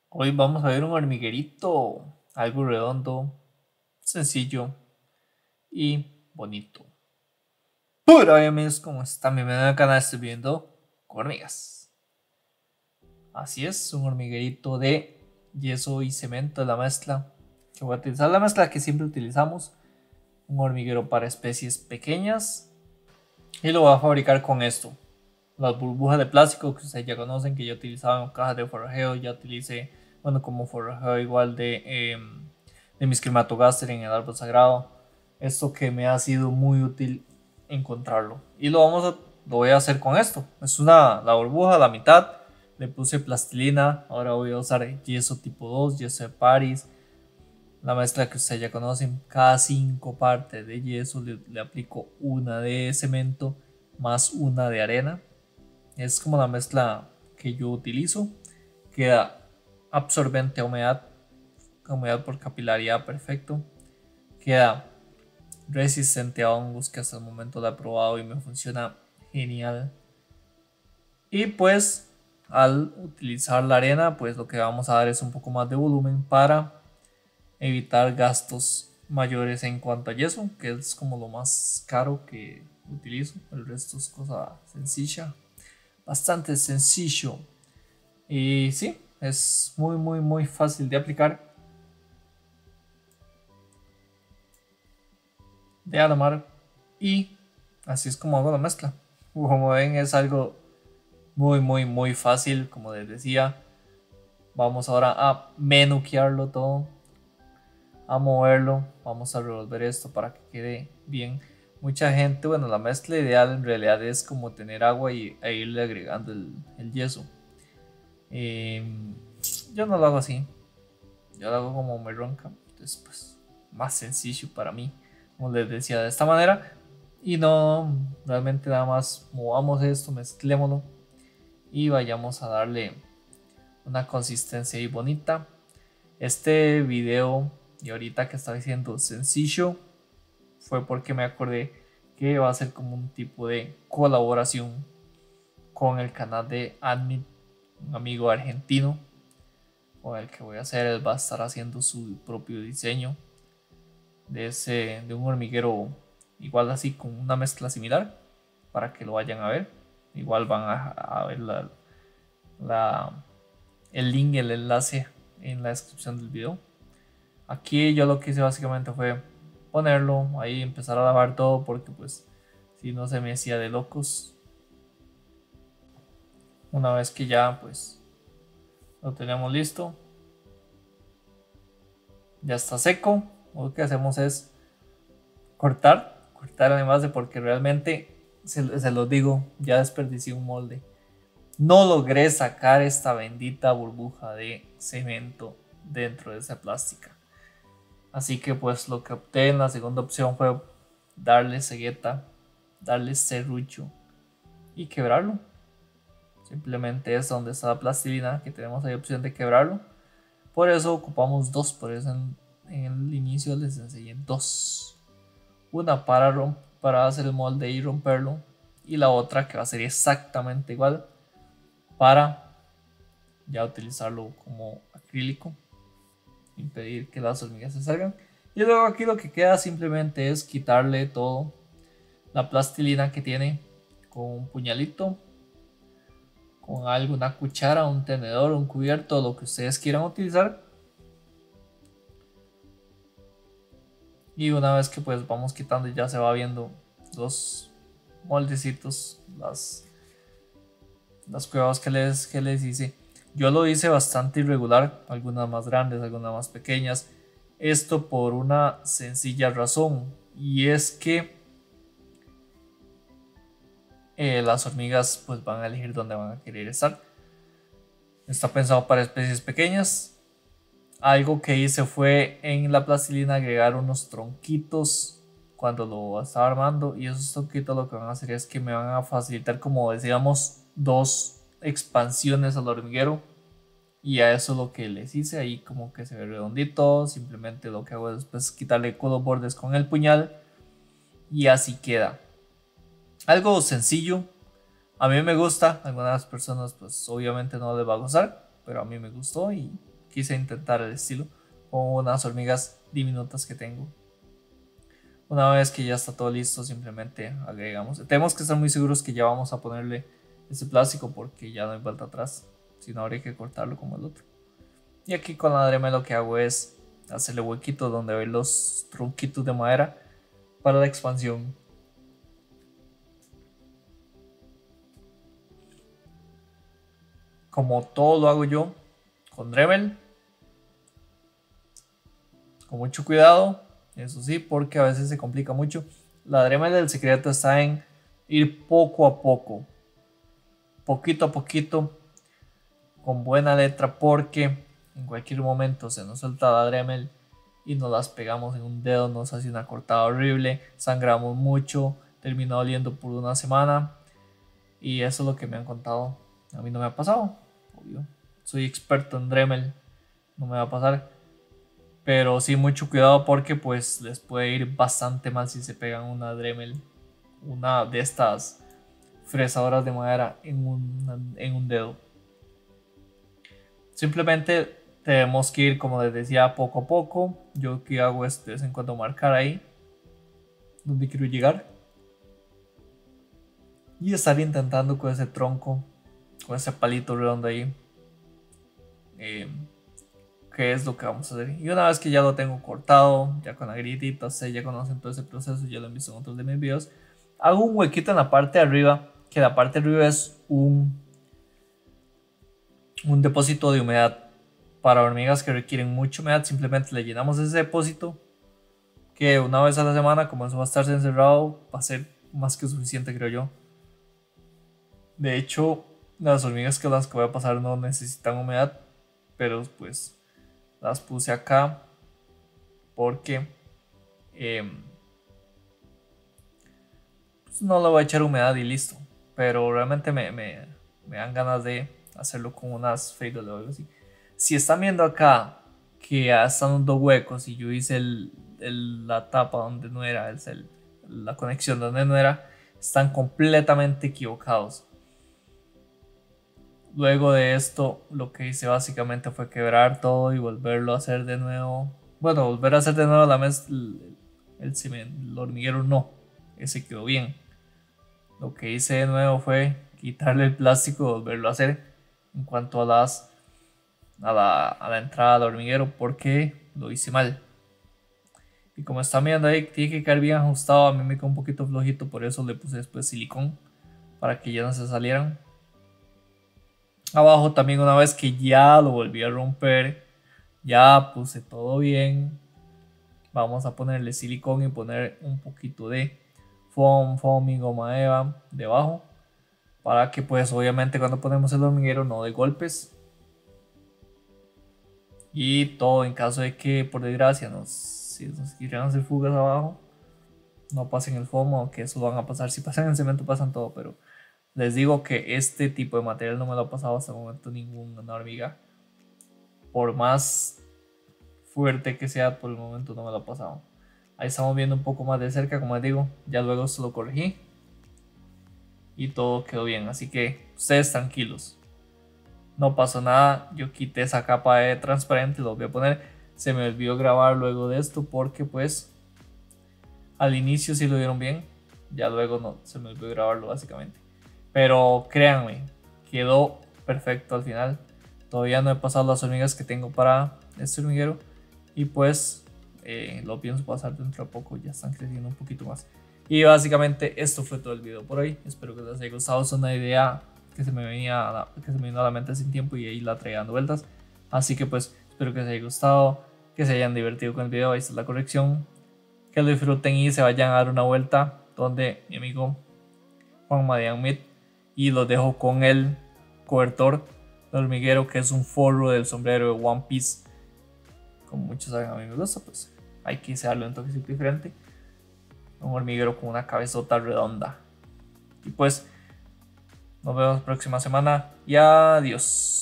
Hoy vamos a ver un hormiguerito, algo redondo, sencillo y bonito. Pero obviamente, como está mi en el canal, estoy viendo hormigas. Así es, un hormiguerito de yeso y cemento, la mezcla que voy a utilizar, la mezcla que siempre utilizamos, un hormiguero para especies pequeñas, y lo voy a fabricar con esto. Las burbujas de plástico que ustedes ya conocen, que yo utilizaba en cajas de forrajeo, ya utilicé, bueno, como forrajeo igual de mis crematogaster en el árbol sagrado. Esto que me ha sido muy útil encontrarlo. Y lo voy a hacer con esto. Es la burbuja, la mitad. Le puse plastilina. Ahora voy a usar yeso tipo 2, yeso de Paris. La mezcla que ustedes ya conocen. Cada 5 partes de yeso le aplico una de cemento más una de arena. Es como la mezcla que yo utilizo. Queda absorbente a humedad por capilaridad perfecto. Queda resistente a hongos, que hasta el momento lo he probado y me funciona genial. Y pues al utilizar la arena, pues lo que vamos a dar es un poco más de volumen para evitar gastos mayores en cuanto a yeso, que es como lo más caro que utilizo. El resto es cosa sencilla, bastante sencillo. Y sí, es muy fácil de aplicar, de armar, y así es como hago la mezcla. Como ven, es algo muy fácil. Como les decía, vamos ahora a menuquearlo todo, a moverlo. Vamos a revolver esto para que quede bien. Mucha gente, bueno, la mezcla ideal en realidad es como tener agua e irle agregando el yeso. Yo no lo hago así, yo lo hago como me ronca. Entonces pues más sencillo para mí, como les decía, de esta manera. Y no, realmente nada más movamos esto, mezclémoslo y vayamos a darle una consistencia ahí bonita. Este video, y ahorita que estaba diciendo sencillo, fue porque me acordé que va a ser como un tipo de colaboración con el canal de Admit, un amigo argentino con el que voy a hacer. Él va a estar haciendo su propio diseño de un hormiguero igual, así con una mezcla similar, para que lo vayan a ver. Igual van a ver la, el link, el enlace en la descripción del video. Aquí yo lo que hice básicamente fue ponerlo ahí, empezar a lavar todo, porque pues si no se me hacía de locos. Una vez que ya pues lo tenemos listo, ya está seco, lo que hacemos es cortar además, de porque realmente se los digo, ya desperdicié un molde. No logré sacar esta bendita burbuja de cemento dentro de esa plástica. Así que pues lo que opté en la segunda opción fue darle cegueta, darle serrucho y quebrarlo. Simplemente es donde está la plastilina, que tenemos ahí opción de quebrarlo. Por eso ocupamos dos, por eso en el inicio les enseñé dos. Una para hacer el molde y romperlo, y la otra que va a ser exactamente igual para ya utilizarlo como acrílico, impedir que las hormigas se salgan. Y luego aquí lo que queda simplemente es quitarle todo la plastilina que tiene con un puñalito, con alguna cuchara, un tenedor, un cubierto, lo que ustedes quieran utilizar. Y una vez que pues vamos quitando, ya se va viendo los moldecitos, las cuevas que les hice. Yo lo hice bastante irregular, algunas más grandes, algunas más pequeñas. Esto por una sencilla razón, y es que las hormigas pues van a elegir dónde van a querer estar. Está pensado para especies pequeñas. Algo que hice fue en la plastilina agregar unos tronquitos cuando lo estaba armando, y esos tronquitos lo que van a hacer es que me van a facilitar, como decíamos, dos expansiones al hormiguero. Y a eso lo que les hice ahí, como que se ve redondito. Simplemente lo que hago es después quitarle los bordes con el puñal y así queda. Algo sencillo, a mí me gusta. A algunas personas pues obviamente no les va a gustar, pero a mí me gustó y quise intentar el estilo con unas hormigas diminutas que tengo. Una vez que ya está todo listo, simplemente agregamos. Tenemos que estar muy seguros que ya vamos a ponerle ese plástico porque ya no hay vuelta atrás. Si no, habría que cortarlo como el otro. Y aquí con la Dremel lo que hago es hacerle huequitos donde ven los tronquitos de madera para la expansión. Como todo lo hago yo con Dremel, con mucho cuidado, eso sí, porque a veces se complica mucho. La Dremel del secreto está en ir poco a poco, poquito a poquito, con buena letra, porque en cualquier momento se nos suelta la Dremel y nos las pegamos en un dedo, nos hace una cortada horrible, sangramos mucho, termina doliendo por una semana. Y eso es lo que me han contado. A mí no me ha pasado, obvio. Soy experto en Dremel, no me va a pasar. Pero sí, mucho cuidado porque pues les puede ir bastante mal si se pegan una Dremel, una de estas fresadoras de madera en un dedo. Simplemente tenemos que ir, como les decía, poco a poco. Yo lo que hago es de vez en cuando marcar ahí donde quiero llegar y estar intentando con ese tronco, con ese palito redondo ahí, qué es lo que vamos a hacer. Y una vez que ya lo tengo cortado, ya con la gritita, ustedes ya conocen todo ese proceso, ya lo he visto en otros de mis videos, hago un huequito en la parte de arriba, que la parte de arriba es un depósito de humedad. Para hormigas que requieren mucha humedad, simplemente le llenamos ese depósito, que una vez a la semana, como eso va a estar encerrado, va a ser más que suficiente, creo yo. De hecho, las hormigas que voy a pasar no necesitan humedad, pero pues las puse acá porque pues no le voy a echar humedad y listo. Pero realmente me dan ganas de hacerlo con unas Fade o algo así. Si están viendo acá que ya están dos huecos y yo hice la tapa donde no era, la conexión donde no era, están completamente equivocados. Luego de esto, lo que hice básicamente fue quebrar todo y volverlo a hacer de nuevo. Bueno, volver a hacer de nuevo la mezcla, el hormiguero no, ese quedó bien. Lo que hice de nuevo fue quitarle el plástico y volverlo a hacer en cuanto a la entrada del hormiguero, porque lo hice mal. Y como están viendo ahí, tiene que quedar bien ajustado. A mí me quedó un poquito flojito, por eso le puse después silicón para que ya no se salieran. Abajo también, una vez que ya lo volví a romper, ya puse todo bien, vamos a ponerle silicón y poner un poquito de foam y goma eva debajo, para que pues obviamente cuando ponemos el hormiguero no dé golpes. Y todo en caso de que por desgracia si nos quieran hacer fugas abajo, no pasen el foam, o que eso lo van a pasar. Si pasan el cemento pasan todo, pero les digo que este tipo de material no me lo ha pasado hasta el momento ninguna hormiga. Por más fuerte que sea, por el momento no me lo ha pasado. Ahí estamos viendo un poco más de cerca, como les digo. Ya luego se lo corregí y todo quedó bien. Así que ustedes tranquilos. No pasó nada. Yo quité esa capa de transparente y lo voy a poner. Se me olvidó grabar luego de esto porque pues al inicio sí lo vieron bien. Ya luego no, se me olvidó grabarlo básicamente. Pero créanme, quedó perfecto al final. Todavía no he pasado las hormigas que tengo para este hormiguero. Y pues lo pienso pasar dentro de poco. Ya están creciendo un poquito más. Y básicamente esto fue todo el video por hoy. Espero que les haya gustado. Es una idea que se me vino a la mente sin tiempo y ahí la traía dando vueltas. Así que pues espero que les haya gustado, que se hayan divertido con el video. Ahí está la corrección. Que lo disfruten y se vayan a dar una vuelta donde mi amigo Juan Madian Meat. Y los dejo con el cobertor de hormiguero, que es un forro del sombrero de One Piece. Como muchos saben, a mí me gusta, pues hay que darle un toquecito diferente. Un hormiguero con una cabezota redonda. Y pues nos vemos la próxima semana y adiós.